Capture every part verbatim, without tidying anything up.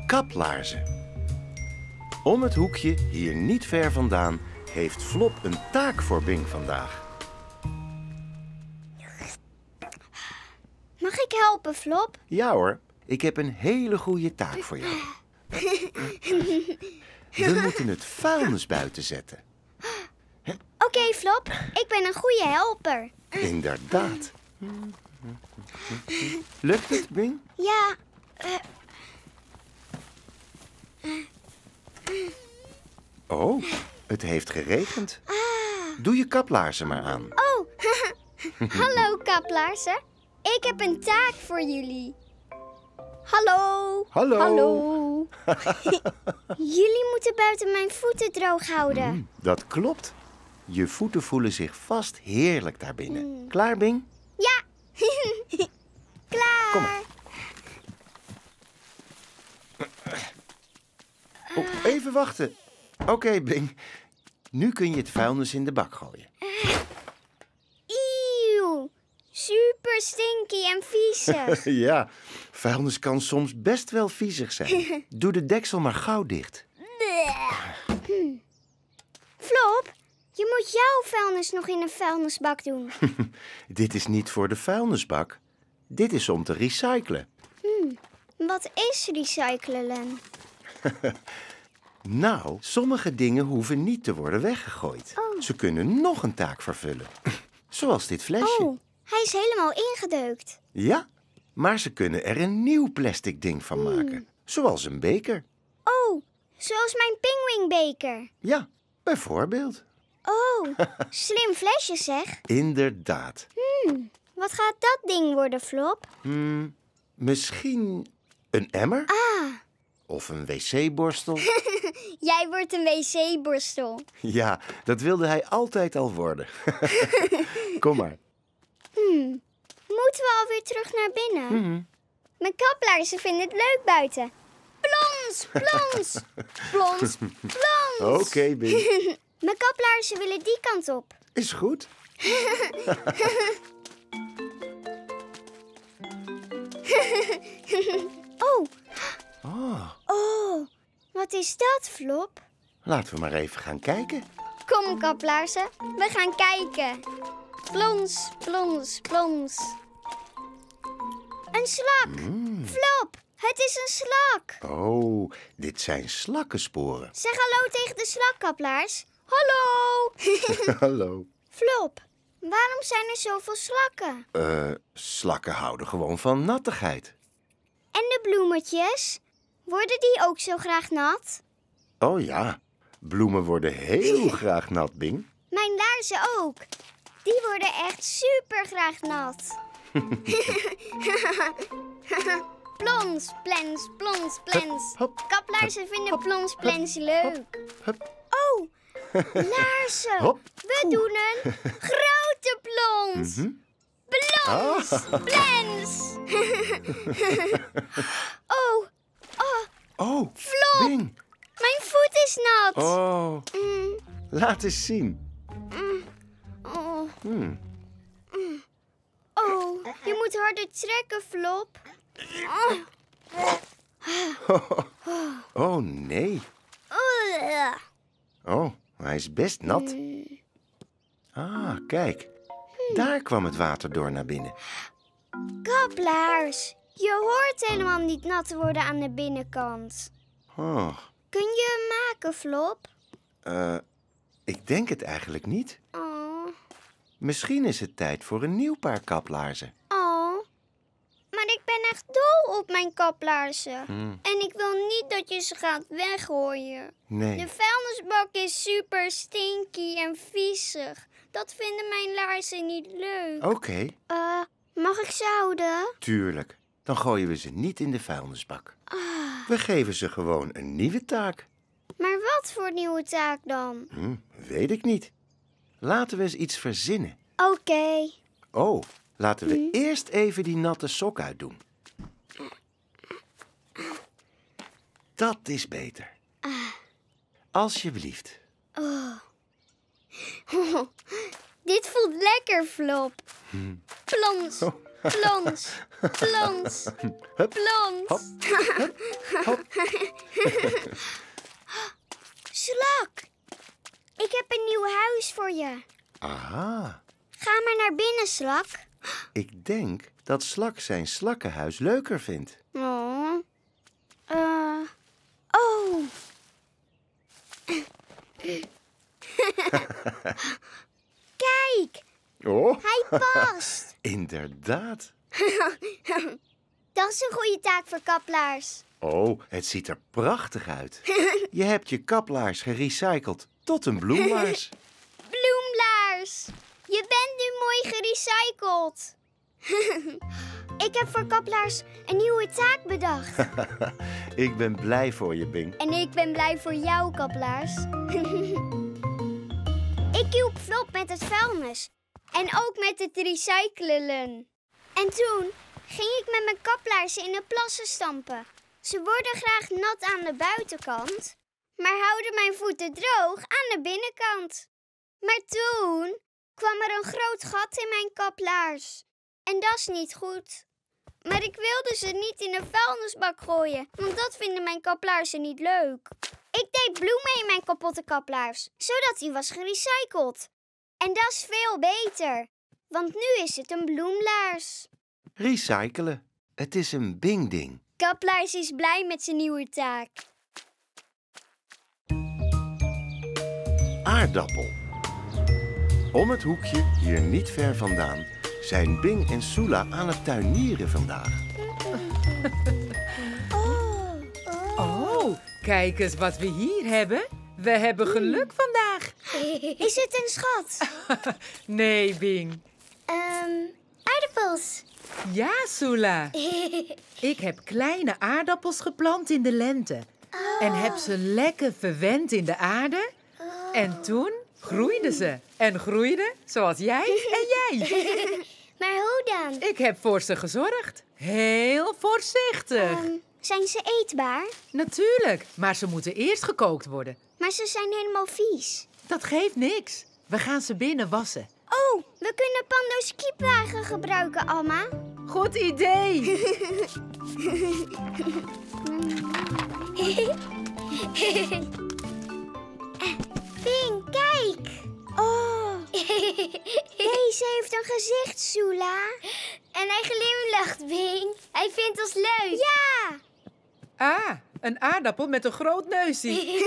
Kaplaarzen. Om het hoekje, hier niet ver vandaan, heeft Flop een taak voor Bing vandaag. Mag ik helpen, Flop? Ja hoor, ik heb een hele goede taak voor jou. We moeten het vuilnis buiten zetten. Oké, okay, Flop. Ik ben een goede helper. Inderdaad. Lukt het, Bing? Ja. Uh... Oh, het heeft geregend. Ah. Doe je kaplaarzen maar aan. Oh, hallo kaplaarzen. Ik heb een taak voor jullie. Hallo. Hallo. Hallo. Jullie moeten buiten mijn voeten droog houden. Mm, dat klopt. Je voeten voelen zich vast heerlijk daarbinnen. Mm. Klaar, Bing? Ja. Klaar. Kom maar. Oh, even wachten. Oké, okay, Bing. Nu kun je het vuilnis in de bak gooien. Eeuw. Super stinky en viezig. Ja, vuilnis kan soms best wel viezig zijn. Doe de deksel maar gauw dicht. Hm. Flop, je moet jouw vuilnis nog in een vuilnisbak doen. Dit is niet voor de vuilnisbak. Dit is om te recyclen. Hm. Wat is recyclen, Len? Nou, sommige dingen hoeven niet te worden weggegooid. Oh. Ze kunnen nog een taak vervullen. Zoals dit flesje. Oh, hij is helemaal ingedeukt. Ja, maar ze kunnen er een nieuw plastic ding van maken. Hmm. Zoals een beker. Oh, zoals mijn pingwingbeker. Ja, bijvoorbeeld. Oh, slim flesje zeg. Inderdaad. Hmm, wat gaat dat ding worden, Flop? Hmm, misschien een emmer? Ah. Of een wc-borstel? Jij wordt een wc-borstel. Ja, dat wilde hij altijd al worden. Kom maar. Hmm. Moeten we alweer terug naar binnen? Mm-hmm. Mijn kaplaarzen vinden het leuk buiten. Plons, plons, plons, plons. Oké, okay, Bing. Mijn kaplaarzen willen die kant op. Is goed. Oh. Oh. Oh, wat is dat, Flop? Laten we maar even gaan kijken. Kom, kaplaarzen, we gaan kijken. Plons, plons, plons. Een slak. Mm. Flop, het is een slak. Oh, dit zijn slakkensporen. Zeg hallo tegen de slakkaplaars. Hallo. Hallo. Flop, waarom zijn er zoveel slakken? Eh, uh, slakken houden gewoon van nattigheid. En de bloemetjes? Worden die ook zo graag nat? Oh ja, bloemen worden heel graag nat, Bing. Mijn laarzen ook. Die worden echt super graag nat. Plons, plens, plons, plens. Hop, hop, kaplaarzen hop, vinden hop, plons, plens leuk. Hop, hop. Oh, laarzen. Hop. We Oeh. doen een grote plons. Mm-hmm. Plons, Ah. plens. oh, oh. Oh, Flop. Bing. Mijn voet is nat. Oh, Mm, laat eens zien. mm, oh. Hmm. Oh, je moet harder trekken, Flop. Oh. Oh nee. Uh. Oh, hij is best nat. Mm. Ah, kijk. Daar kwam het water door naar binnen. Kaplaars, je hoort helemaal niet nat te worden aan de binnenkant. Oh, Kun je hem maken, Flop? uh, ik denk het eigenlijk niet. Oh, Misschien is het tijd voor een nieuw paar kaplaarzen. oh. Maar ik ben echt dol op mijn kaplaarzen. Hmm. En ik wil niet dat je ze gaat weggooien. Nee. De vuilnisbak is super stinky en viezig. Dat vinden mijn laarzen niet leuk. Oké, okay, Uh, mag ik ze houden? tuurlijk. Dan gooien we ze niet in de vuilnisbak. Ah, We geven ze gewoon een nieuwe taak. maar wat voor nieuwe taak dan? Hm, weet ik niet. Laten we eens iets verzinnen. Oké. Okay. Oh, laten we Hm? eerst even die natte sok uitdoen. Dat is beter. Ah. Alsjeblieft. Oh. Dit voelt lekker, Flop. Hm. Plons, Oh. plons, plons, Hup, plons. hop, hup, hop, Slak, ik heb een nieuw huis voor je. Aha. Ga maar naar binnen, Slak. Ik denk dat Slak zijn slakkenhuis leuker vindt. Oh. Uh. Oh. Kijk, Oh, hij past. inderdaad. Dat is een goede taak voor kaplaars. Oh, het ziet er prachtig uit. Je hebt je kaplaars gerecycled tot een bloemlaars. Bloemlaars, je bent nu mooi gerecycled. Ik heb voor kaplaars een nieuwe taak bedacht. Ik ben blij voor je, Bing. En ik ben blij voor jou, kaplaars. Ik hielp Flop met het vuilnis. En ook met het recyclen. En toen ging ik met mijn kaplaars in de plassen stampen. Ze worden graag nat aan de buitenkant, maar houden mijn voeten droog aan de binnenkant. Maar toen kwam er een groot gat in mijn kaplaars. En dat is niet goed. Maar ik wilde ze niet in een vuilnisbak gooien, want dat vinden mijn kaplaarzen niet leuk. Ik deed bloemen in mijn kapotte kaplaars, zodat die was gerecycled. En dat is veel beter, want nu is het een bloemlaars. Recyclen. Het is een Bing-ding. Kaplaars is blij met zijn nieuwe taak. Aardappel. Om het hoekje, hier niet ver vandaan, zijn Bing en Sula aan het tuinieren vandaag. Oh, Oh, kijk eens wat we hier hebben. We hebben geluk vandaag. Is het een schat? Nee, Bing. Ehm, aardappels. Ja, Sula. Ik heb kleine aardappels geplant in de lente. En heb ze lekker verwend in de aarde. En toen groeiden ze. En groeiden zoals jij en jij. Maar hoe dan? Ik heb voor ze gezorgd. Heel voorzichtig. Ehm, zijn ze eetbaar? Natuurlijk, maar ze moeten eerst gekookt worden. Maar ze zijn helemaal vies. Dat geeft niks. We gaan ze binnen wassen. Oh, we kunnen Pando's kiepwagen gebruiken, Alma. Goed idee. Bing, kijk. Oh. Deze heeft een gezicht, Sula. En hij glimlacht, Bing. Hij vindt ons leuk. Ja. Ah, een aardappel met een groot neusje.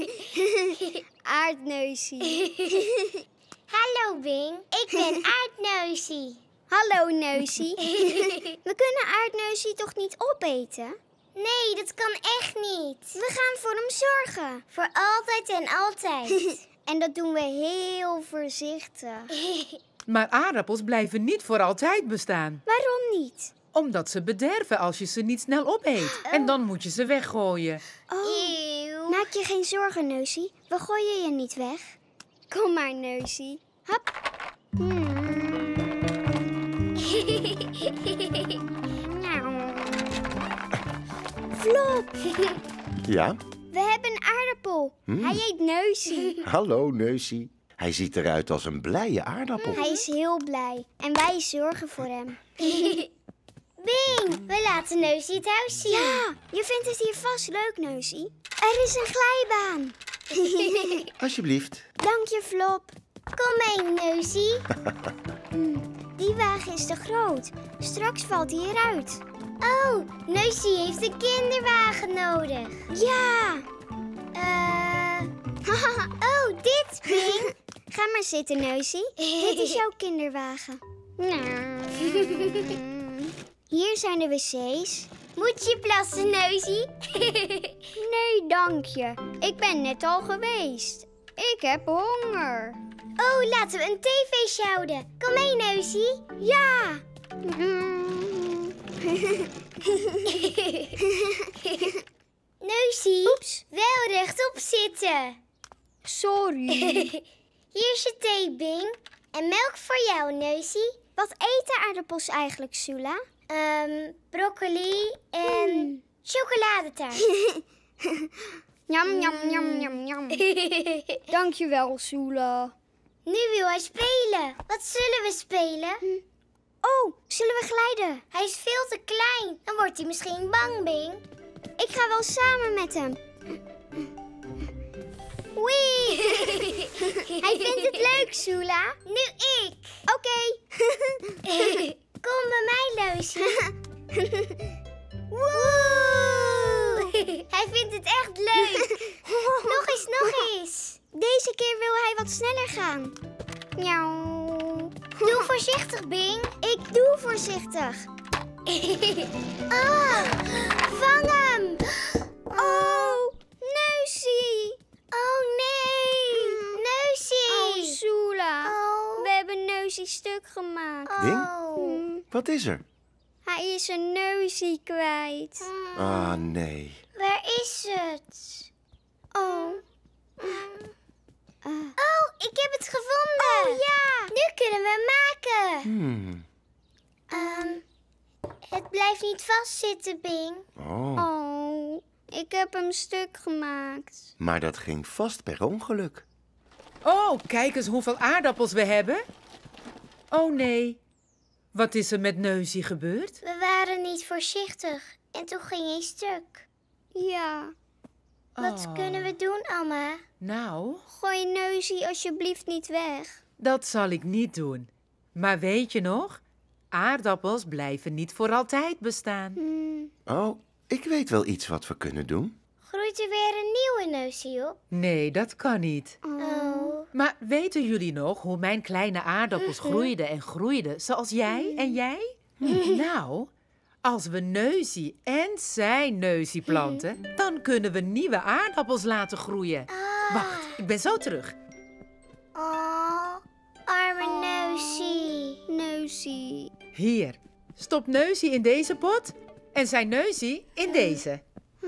Aardneusie. Hallo, Bing. Ik ben Aardneusie. Hallo, Neusie. We kunnen Aardneusie toch niet opeten? Nee, dat kan echt niet. We gaan voor hem zorgen. Voor altijd en altijd. En dat doen we heel voorzichtig. Maar aardappels blijven niet voor altijd bestaan. Waarom niet? Omdat ze bederven als je ze niet snel opeet. En dan moet je ze weggooien. Oh. Eeuw. Maak je geen zorgen, Neusie. We gooien je niet weg. Kom maar, Neusie. Hop. Hmm. Flop. Ja? We hebben een aardappel. Hmm. Hij heet Neusie. Hallo, Neusie. Hij ziet eruit als een blije aardappel. Hij is heel blij. En wij zorgen voor hem. Bing, we laten Neusie het huis zien. Ja, je vindt het hier vast leuk, Neusie. Er is een glijbaan. Alsjeblieft. Dank je, Flop. Kom mee, Neusie. Die wagen is te groot. Straks valt hij eruit. Oh, Neusie heeft een kinderwagen nodig. Ja. Eh. Oh, dit, Bing. Ga maar zitten, Neusie. Dit is jouw kinderwagen. Hier zijn de wc's. Moet je plassen, Neusie? Nee, dank je. Ik ben net al geweest. Ik heb honger. Oh, laten we een theefeestje houden. Kom mee, Neusie. Ja. Neusie, oeps, wel rechtop zitten. Sorry. Hier is je thee, Bing. En melk voor jou, Neusie. Wat eten aardappels eigenlijk, Sula? Um, broccoli en mm. chocoladetaart. Jam, jam, jam, jam, jam. Dankjewel, Sula. Nu wil hij spelen. Wat zullen we spelen? Hm. Oh, zullen we glijden? Hij is veel te klein. Dan wordt hij misschien bang, Bing. Ik ga wel samen met hem. Wee! Hij vindt het leuk, Sula. Nu ik. Oké. Kom bij mij, Leusie. Woe! Hij vindt het echt leuk. Nog eens, nog eens. Deze keer wil hij wat sneller gaan. Miauw. Doe voorzichtig, Bing. Ik doe voorzichtig. Ah, vang hem. Oh, Neusie. Oh nee, Neusie. Oh, Sula. Oh. We hebben Neusie stuk gemaakt. Bing? Oh. Wat is er? Hij is zijn neusie kwijt. Ah, nee. Waar is het? Oh. Uh. Oh, ik heb het gevonden. Oh ja, nu kunnen we hem maken. Hmm. Um, het blijft niet vastzitten, Bing. Oh. Oh, ik heb hem stuk gemaakt. Maar dat ging vast per ongeluk. Oh, kijk eens hoeveel aardappels we hebben. Oh nee, wat is er met Neusie gebeurd? We waren niet voorzichtig en toen ging hij stuk. Ja. Wat Oh. kunnen we doen, Amma? Nou, Gooi Neusie alsjeblieft niet weg. dat zal ik niet doen. Maar weet je nog? Aardappels blijven niet voor altijd bestaan. Hmm. Oh, ik weet wel iets wat we kunnen doen. Groeit er weer een nieuwe Neusie op? Nee, dat kan niet. Oh. Maar weten jullie nog hoe mijn kleine aardappels groeiden en groeiden, zoals jij en jij? Nou, als we Neusie en zijn Neusie planten, dan kunnen we nieuwe aardappels laten groeien. Wacht, ik ben zo terug. Oh, arme Neusie. Neusie. Hier, stop Neusie in deze pot en zijn Neusie in deze.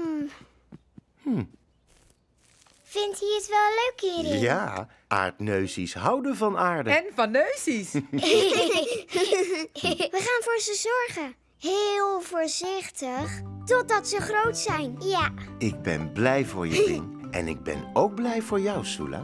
Vindt hij het wel leuk hierin? Ja, aardneusies houden van aarde. En van Neusies. We gaan voor ze zorgen. Heel voorzichtig, totdat ze groot zijn. Ja. Ik ben blij voor je, Bing. En ik ben ook blij voor jou, Sula.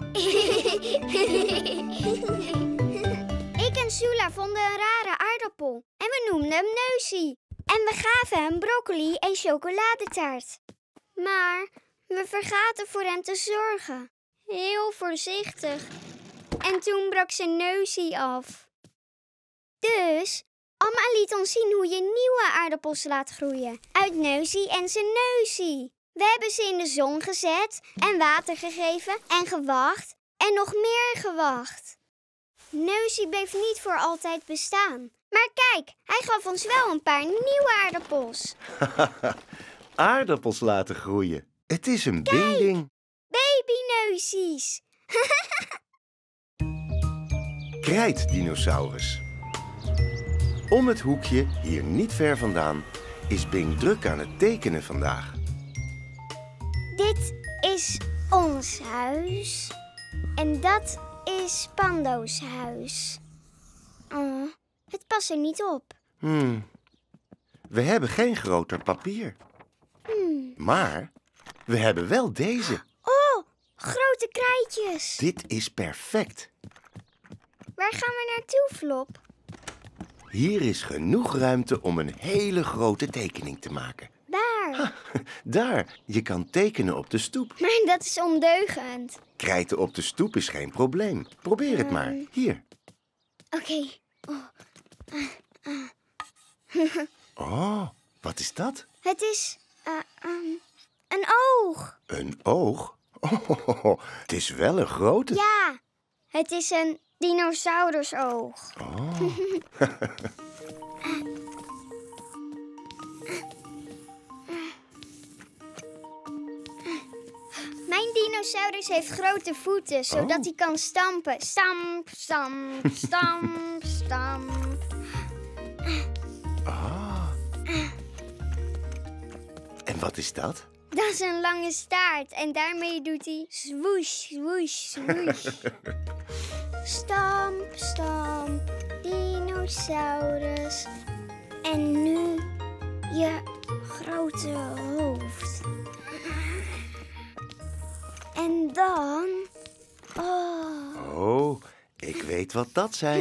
Ik en Sula vonden een rare aardappel. En we noemden hem Neusie. En we gaven hem broccoli en chocoladetaart. Maar we vergaten voor hem te zorgen. Heel voorzichtig. En toen brak zijn neusie af. Dus Amma liet ons zien hoe je nieuwe aardappels laat groeien. Uit neusie en zijn neusie. We hebben ze in de zon gezet en water gegeven en gewacht en nog meer gewacht. Neusie bleef niet voor altijd bestaan. Maar kijk, hij gaf ons wel een paar nieuwe aardappels. Aardappels laten groeien. Het is een bing-ding. Babyneusies. Krijtdinosaurus. Om het hoekje, hier niet ver vandaan, is Bing druk aan het tekenen vandaag. Dit is ons huis. En dat is Pando's huis. Oh, het past er niet op. Hmm. We hebben geen groter papier. Hmm. Maar we hebben wel deze. Oh, grote krijtjes. Dit is perfect. Waar gaan we naartoe, Flop? Hier is genoeg ruimte om een hele grote tekening te maken. Daar. Daar, je kan tekenen op de stoep. Maar dat is ondeugend. Krijten op de stoep is geen probleem. Probeer het maar. Hier. Oké. Oh, wat is dat? Het is uh, um, een oog. Een oog? Oh, het is wel een grote. Ja, het is een dinosaurusoog. Oh. Mijn dinosaurus heeft grote voeten, zodat Oh. hij kan stampen. Stamp, stamp, stamp, stamp. Ah. En wat is dat? Dat is een lange staart en daarmee doet hij swoosh, swoosh, swoosh. Stamp, stamp, dinosaurus. En nu je grote hoofd. En dan... Oh, Oh, ik weet wat dat zijn.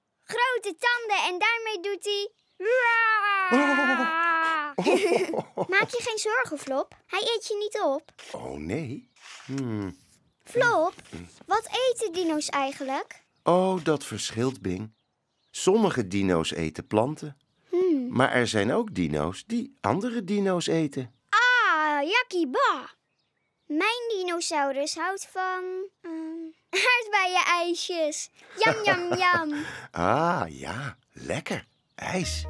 grote tanden en daarmee doet hij... Maar Maak je geen zorgen, Flop. Hij eet je niet op. Oh, nee. Hmm. Flop, wat eten dino's eigenlijk? Oh, dat verschilt, Bing. Sommige dino's eten planten. Hmm. Maar er zijn ook dino's die andere dino's eten. Ah, yakkiba. Mijn dinosaurus houdt van... Um, aardbeien-ijsjes. Jam, jam, jam. Ah, ja. Lekker. IJs.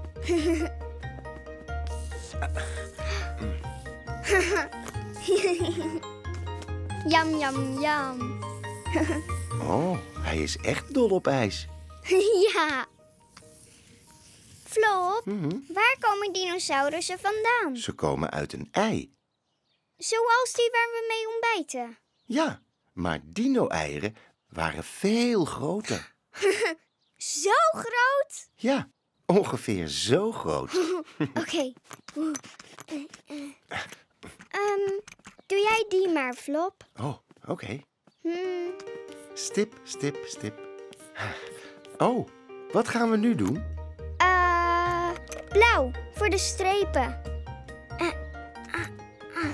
Jam, jam, jam. Oh, hij is echt dol op ijs. Ja. Flop, Mhm. waar komen dinosaurussen vandaan? Ze komen uit een ei. Zoals die waar we mee ontbijten. Ja, maar dino-eieren waren veel groter. Zo groot? Ja, ongeveer zo groot. Oké. Ehm, doe jij die maar, Flop. Oh, oké. Hmm. Stip, stip, stip. Oh, wat gaan we nu doen? Eh, blauw, voor de strepen. Eh, ah, ah.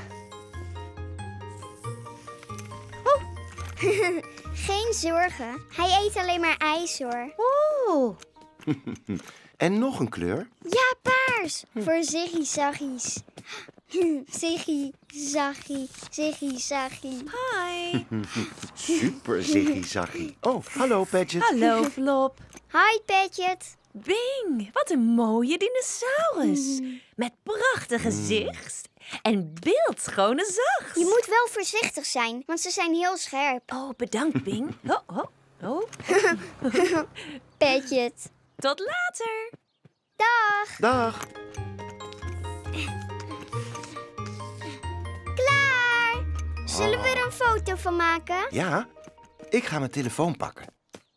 Oh. Geen zorgen, hij eet alleen maar ijs, hoor. Oeh, En nog een kleur? Ja, paars, voor ziggy-zaggies. Ziggy, zaggy, ziggy, zaggy. Hi. Super ziggy-zaggy. Oh, hallo Padget. Hallo, Flop. Hi, Padget. Bing, wat een mooie dinosaurus. Met prachtig gezicht en beeldschone zacht. Je moet wel voorzichtig zijn, want ze zijn heel scherp. Oh, bedankt, Bing. Oh, oh, oh. Padget. Tot later. Dag. Dag. Klaar. Zullen we er een foto van maken? Ja, ik ga mijn telefoon pakken.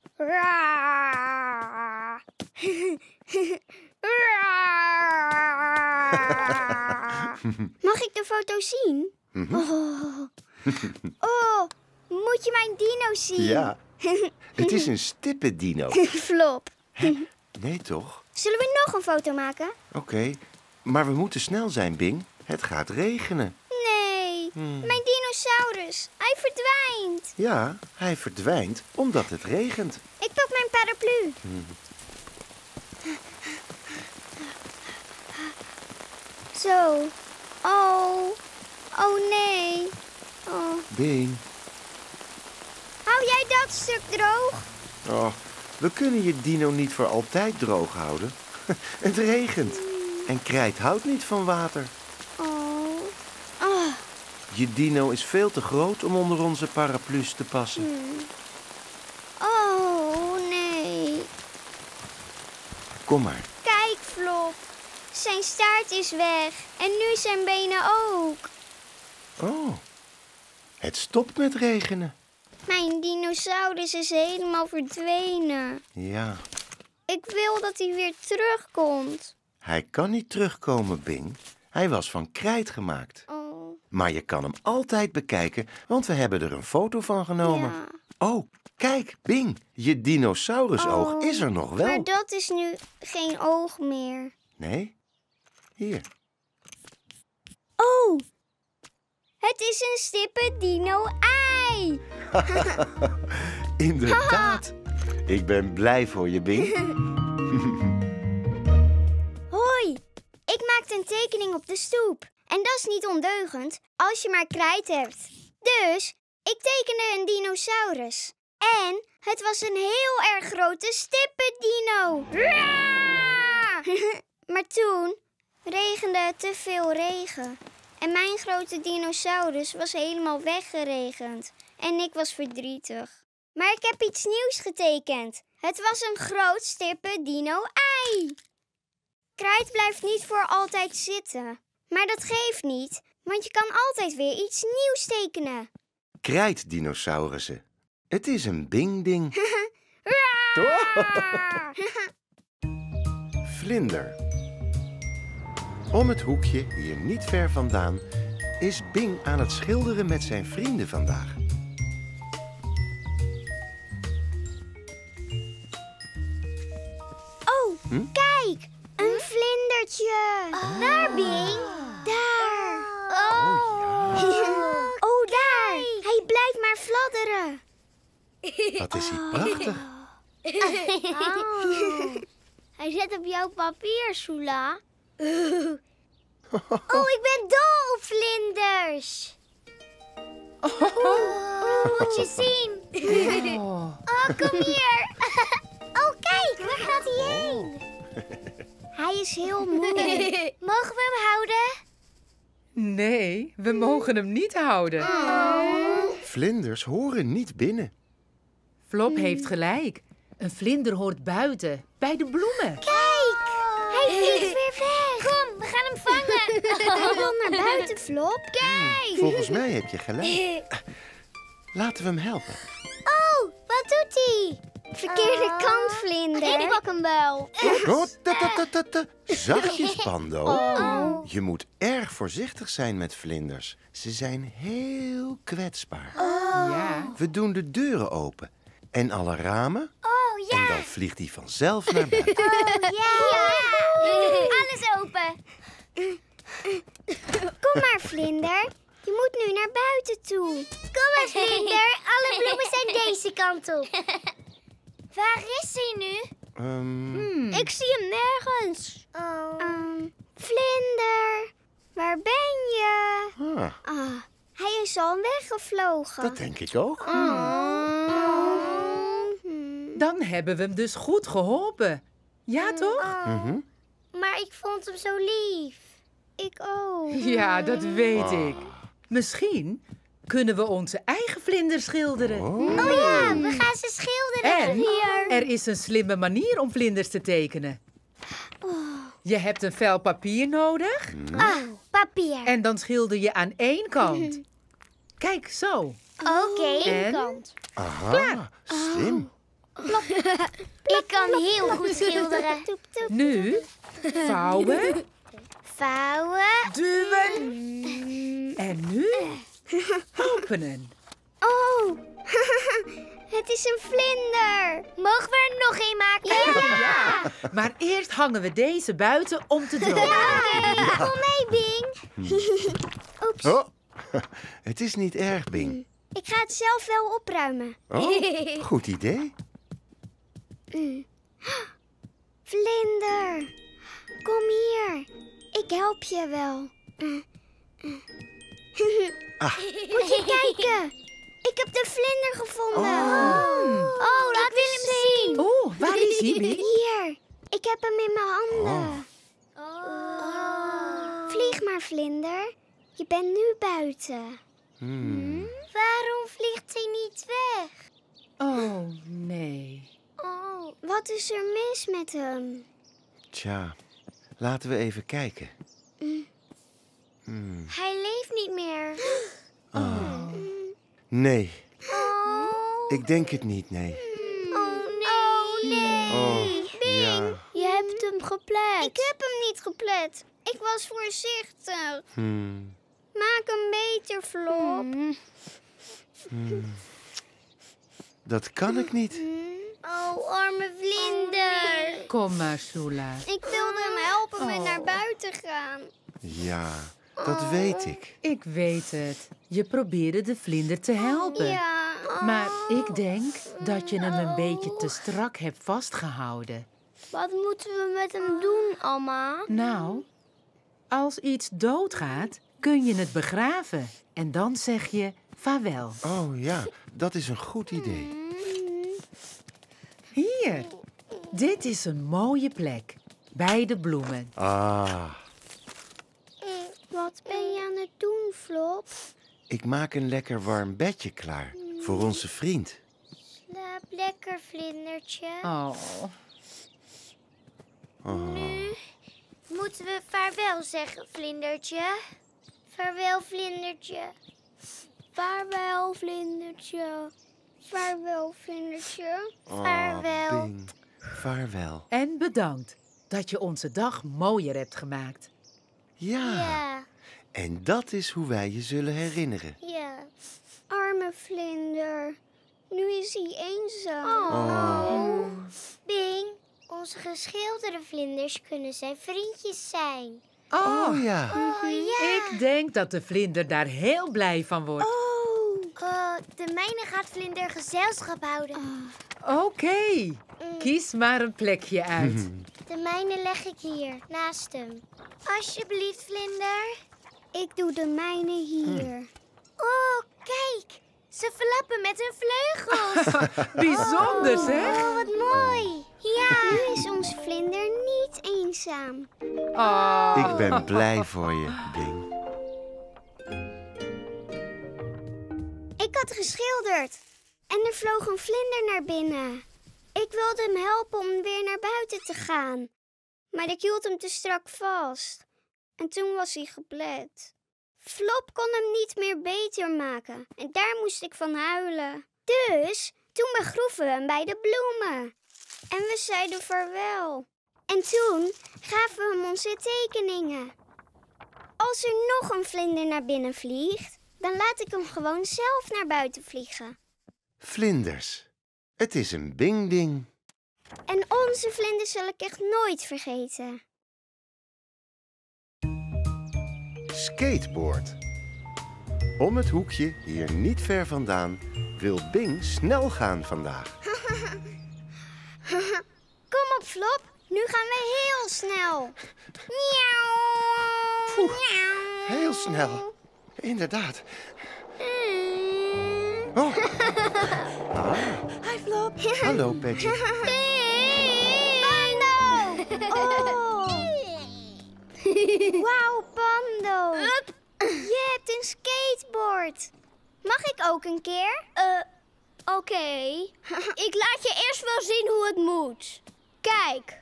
Ra. Mag ik de foto zien? Mhm. Oh. Oh, moet je mijn dino zien? Ja, het is een stippendino. Flop. Nee toch? Zullen we nog een foto maken? Oké, maar we moeten snel zijn, Bing. Het gaat regenen. Nee, mijn dinosaurus. Hij verdwijnt. Ja, hij verdwijnt omdat het regent. Ik pak mijn paraplu. Zo. Oh. Oh nee. Oh. Bing. Hou jij dat stuk droog? Oh, we kunnen je dino niet voor altijd droog houden. Het regent. En krijt houdt niet van water. Oh. Oh. Je dino is veel te groot om onder onze paraplu's te passen. Oh nee. Kom maar. Kijk, Flop. Zijn staart is weg. En nu zijn benen ook. Oh, het stopt met regenen. Mijn dinosaurus is helemaal verdwenen. Ja, Ik wil dat hij weer terugkomt. hij kan niet terugkomen, Bing. Hij was van krijt gemaakt. Oh. Maar je kan hem altijd bekijken, want we hebben er een foto van genomen. Ja. Oh, kijk, Bing. Je dinosaurusoog Oh, is er nog wel. Maar dat is nu geen oog meer. Nee? Hier. Oh, het is een stippen dino-ei. Inderdaad. Ik ben blij voor je, Bing. Hoi, ik maakte een tekening op de stoep. En dat is niet ondeugend als je maar krijt hebt. Dus ik tekende een dinosaurus. En het was een heel erg grote stippendino. Maar toen regende het te veel regen. En mijn grote dinosaurus was helemaal weggeregend. En ik was verdrietig. Maar ik heb iets nieuws getekend. Het was een groot stippen dino-ei. Krijt blijft niet voor altijd zitten. Maar dat geeft niet, want je kan altijd weer iets nieuws tekenen. Krijtdinosaurussen. Het is een Bing-ding. Vlinder. Om het hoekje, hier niet ver vandaan, is Bing aan het schilderen met zijn vrienden vandaag. Oh, kijk! Een vlindertje. Daar, Bing. Daar. Wat is hij prachtig. Oh. Hij zit op jouw papier, Sula. Oh, ik ben dol op vlinders. Oh, moet je zien. Oh. Oh, kom hier. Oh, kijk, waar gaat hij heen? Hij is heel moe. Mogen we hem houden? Nee, we mogen hem niet houden. Vlinders horen niet binnen. Flop heeft gelijk. Een vlinder hoort buiten, bij de bloemen. Kijk, hij vliegt weer weg. Kom, we gaan hem vangen. Kom naar buiten, Flop. Kijk. Volgens mij heb je gelijk. Laten we hem helpen. Oh, wat doet hij? Verkeerde kant, vlinder. Ik pak hem wel. Oh, ta, ta, ta, ta, ta. Zachtjes, Pando. Oh. Je moet erg voorzichtig zijn met vlinders. Ze zijn heel kwetsbaar. Ja. We doen de deuren open en alle ramen. Oh, ja. En dan vliegt hij vanzelf naar buiten. Oh, ja. Alles open. Kom maar, vlinder. Je moet nu naar buiten toe. Kom maar, vlinder. Alle bloemen zijn deze kant op. Waar is hij nu? Ehm, Ik zie hem nergens. Oh. Vlinder, waar ben je? ah, Ah, hij is al weggevlogen. dat denk ik ook. Oh. Dan hebben we hem dus goed geholpen. Ja, toch? Mhm. Maar ik vond hem zo lief. Ik ook. Ja, dat weet ik. Misschien kunnen we onze eigen vlinder schilderen. Oh. Oh ja, we gaan ze schilderen En hier. er is een slimme manier om vlinders te tekenen. Je hebt een vel papier nodig Ah, papier. en dan schilder je aan één kant. Kijk, zo. Oké. En? Aha, slim. Ik kan heel goed schilderen. Nu vouwen, Vouwen. duwen en nu openen. Oh, het is een vlinder. Mogen we er nog een maken? Ja. Maar eerst hangen we deze buiten om te drogen. Kom mee, Bing. Oeps. Oh, het is niet erg, Bing. Ik ga het zelf wel opruimen. Oh, goed idee. Vlinder, kom hier. Ik help je wel. Ah. Moet je kijken. Ik heb de vlinder gevonden. Oh. Oh, laat ik hem zien. Oh, waar is hij, Bing? Hier, ik heb hem in mijn handen. Oh. Vlieg maar, vlinder. Je bent nu buiten. Hmm. Waarom vliegt hij niet weg? Oh, nee. Oh, wat is er mis met hem? Tja, laten we even kijken. Hmm. Hij leeft niet meer. Nee, Oh, ik denk het niet, nee. oh nee. Oh, ja. Je hebt hem geplet. Ik heb hem niet geplet. Ik was voorzichtig. Hmm. Maak hem beter, Flop. Dat kan ik niet. Oh, arme vlinder. Kom maar, Sula. Ik wilde hem helpen met Oh. naar buiten gaan. Ja, dat weet ik. Ik weet het. Je probeerde de vlinder te helpen. Ja. Maar ik denk dat je hem een beetje te strak hebt vastgehouden. Wat moeten we met hem doen, Alma? Nou, als iets doodgaat, kun je het begraven. En dan zeg je vaarwel. Oh ja, dat is een goed idee. Hier, dit is een mooie plek. Bij de bloemen. Ah, Wat ben je aan het doen, Flop? ik maak een lekker warm bedje klaar voor onze vriend. Slaap lekker, vlindertje. Oh, Oh. Moeten we vaarwel zeggen, vlindertje? Vaarwel, vlindertje. Vaarwel, vlindertje. Vaarwel, vlindertje. Vaarwel. Oh, Bing, vaarwel. en bedankt dat je onze dag mooier hebt gemaakt. Ja, Ja, en dat is hoe wij je zullen herinneren. ja. Arme vlinder. Nu is hij eenzaam. Oh. Bing, onze geschilderde vlinders kunnen zijn vriendjes zijn. Oh, Oh ja. Oh ja. ik denk dat de vlinder daar heel blij van wordt. Oh. Oh de mijne gaat Vlinder gezelschap houden. Oké, okay. Kies maar een plekje uit. De mijne leg ik hier, naast hem. Alsjeblieft, Vlinder. Ik doe de mijne hier. Oh, kijk. Ze flappen met hun vleugels. Bijzonder, zeg. Oh, wat mooi. Ja, nu is ons Vlinder niet eenzaam. Oh. Ik ben blij voor je, Bing. Ik had geschilderd. En er vloog een vlinder naar binnen. Ik wilde hem helpen om weer naar buiten te gaan. Maar ik hield hem te strak vast. En toen was hij geplet. Flop kon hem niet meer beter maken. En daar moest ik van huilen. Dus toen begroeven we hem bij de bloemen. En we zeiden vaarwel. En toen gaven we hem onze tekeningen. Als er nog een vlinder naar binnen vliegt, dan laat ik hem gewoon zelf naar buiten vliegen. Vlinders. Het is een Bing-ding. En onze vlinders zal ik echt nooit vergeten. Skateboard. Om het hoekje, hier niet ver vandaan, wil Bing snel gaan vandaag. Kom op, Flop. Nu gaan we heel snel. Miauw. Miauw. Heel snel. Inderdaad. Mm. Oh. Ah, Hi, Flop. hallo, Petje. Pando! Oh. Wauw, Pando. Je hebt een skateboard. Mag ik ook een keer? Uh, Oké. Okay. Ik laat je eerst wel zien hoe het moet. Kijk.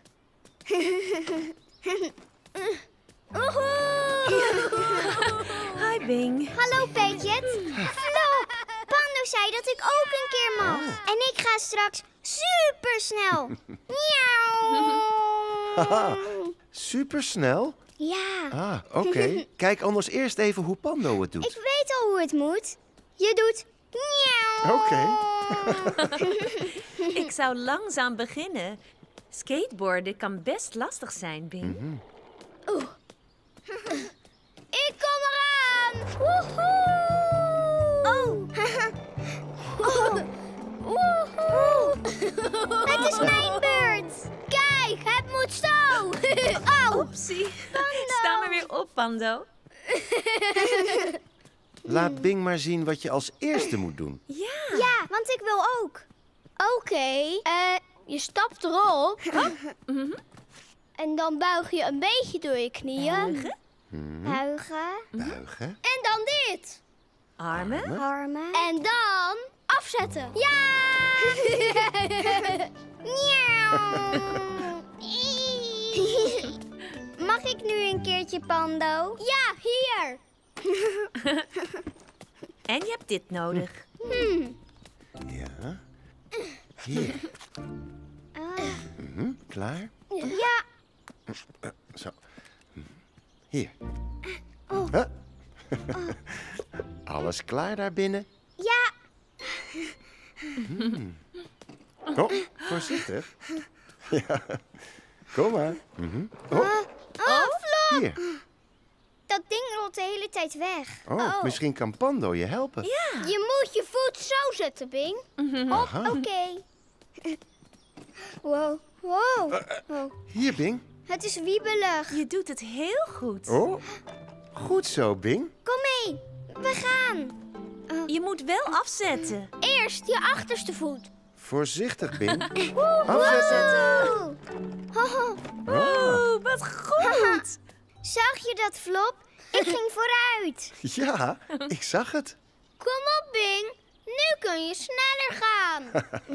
Hi, Bing. Hallo, Petjet. Flop. Pando zei dat ik ook een keer mag. En ik ga straks supersnel. Miauw. Haha, supersnel? Ja. Ah, oké. Okay. Kijk anders eerst even hoe Pando het doet. Ik weet al hoe het moet. Je doet miauw. Oké. Ik zou langzaam beginnen. Skateboarden kan best lastig zijn, Bing. Mm-hmm. Oeh. Ik kom eraan. Woehoe. Oh. Oh. Woehoe. Het is mijn beurt. Kijk, het moet zo. Oh. Oepsie. Sta maar weer op, Pando. Laat Bing maar zien wat je als eerste moet doen. Ja. Ja, want ik wil ook. Oké. Okay. Uh, je stapt erop. Mm-hmm. En dan buig je een beetje door je knieën. Buigen. Mm-hmm. Buigen. Buigen. En dan dit. Armen. Armen. En dan afzetten. Ja! Mag ik nu een keertje, Pando? Ja, hier. En je hebt dit nodig. Hmm. Ja. Hier. Uh. Mm-hmm. Klaar? Ja. Uh, zo. Hier. Oh. Huh? Alles klaar daar binnen? Ja. Hmm. Oh, voorzichtig. Ja. Kom maar. Mm-hmm. Oh. Uh, oh, Flop. Hier. Dat ding rolt de hele tijd weg. Oh, oh, misschien kan Pando je helpen. Ja. Je moet je voet zo zetten, Bing. Mm-hmm. Oké. Okay. Wow. Wow. Uh, uh, wow. Hier, Bing. Het is wiebelig. Je doet het heel goed. Oh, goed zo, Bing. Kom mee. We gaan. Uh. Je moet wel afzetten. Eerst je achterste voet. Voorzichtig, Bing. Afzetten. Oeh, wat goed. Zag je dat, Flop? Ik ging vooruit. Ja, ik zag het. Kom op, Bing. Nu kun je sneller gaan.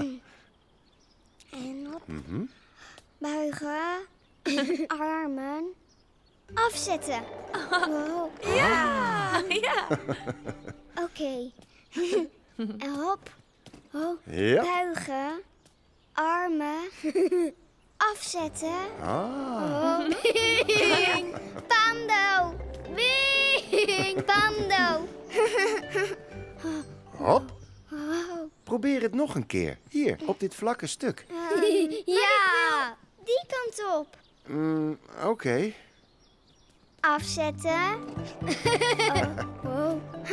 En op. Mm-hmm. Buigen. Armen. Afzetten. Wow. Ja. Ja. Oké. Okay. En hop. Oh. Ja. Buigen. Armen. Afzetten. Ah. Oh. Bing. Pando. Bing. Pando. Hop. Wow. Probeer het nog een keer. Hier, op dit vlakke stuk. Um, ja. Die kant op. Mm, Oké. Okay. Afzetten. Oh. Wow.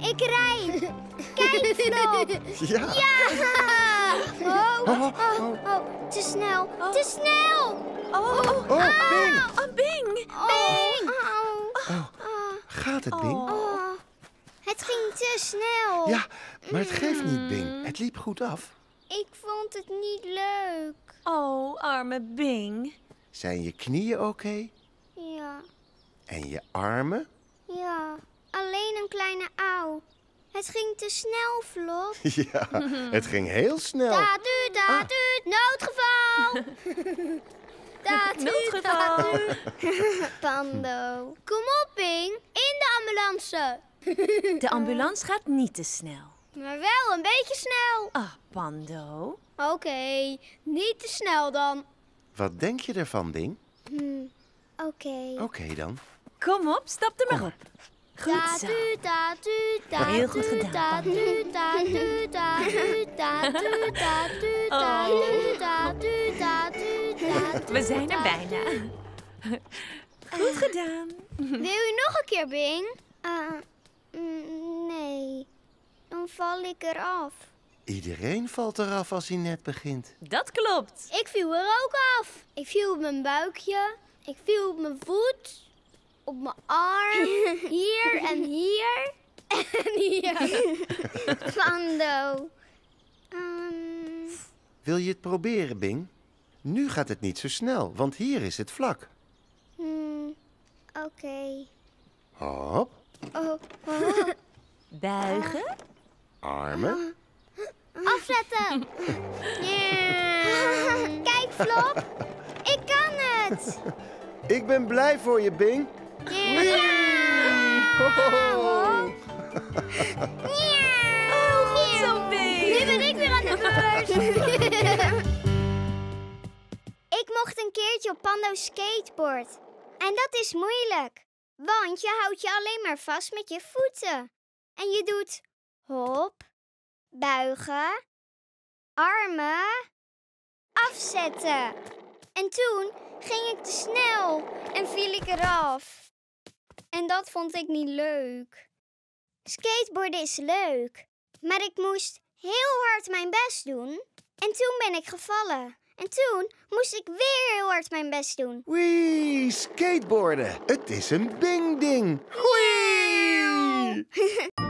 Ik rij. Kijk, Flop. Ja. Ja! Oh, Oh, oh, oh. oh. Te snel. Te snel. Oh, oh, Oh, Bing. oh, Bing. Oh, oh, Oh, gaat het, Bing? oh. Het ging te snel. Ja, maar het geeft niet, Bing. Het liep goed af. Ik vond het niet leuk. Oh, arme Bing. Zijn je knieën oké? Ja, En je armen? ja. Alleen een kleine auw. Het ging te snel, Flop. Ja, het ging heel snel. Tatu, tatu, noodgeval. Tatu, Noodgeval. tatu. Pando. Kom op, Bing. In de ambulance. De ambulance gaat niet te snel. Maar wel een beetje snel. Ah, Pando. Oké, niet te snel dan. Wat denk je ervan, Bing? Hm, Oké. Oké dan. Kom op, stap er maar op. Goed zo. Tatu, tatu, tatu, Heel goed gedaan, tatu, tatu, tatu, tatu, tatu, tatu, tatu, tatu, tatu. We zijn er bijna. Goed gedaan. Wil je nog een keer, Bing? Uh, mm, nee, dan val ik eraf. Iedereen valt eraf als hij net begint. Dat klopt. Ik viel er ook af. Ik viel op mijn buikje. Ik viel op mijn voet. Op mijn arm. Hier en hier. En hier. Pando. Ehm, Wil je het proberen, Bing? Nu gaat het niet zo snel, want hier is het vlak. hmm, Oké. Hop, Oh, oh. Buigen. armen. Afzetten. Yeah. Kijk, Flop. Ik kan het. Ik ben blij voor je, Bing. Ho-ho-ho. Oh, goed zo, Bing. Nu ben ik weer aan de beurt. Ik mocht een keertje op Pando's skateboard. En dat is moeilijk. Want je houdt je alleen maar vast met je voeten. En je doet hop, buigen, armen, afzetten. En toen ging ik te snel en viel ik eraf. En dat vond ik niet leuk. Skateboarden is leuk, maar ik moest heel hard mijn best doen. En toen ben ik gevallen. En toen moest ik weer heel hard mijn best doen. Wee, skateboarden. Het is een Bing-ding. Wee!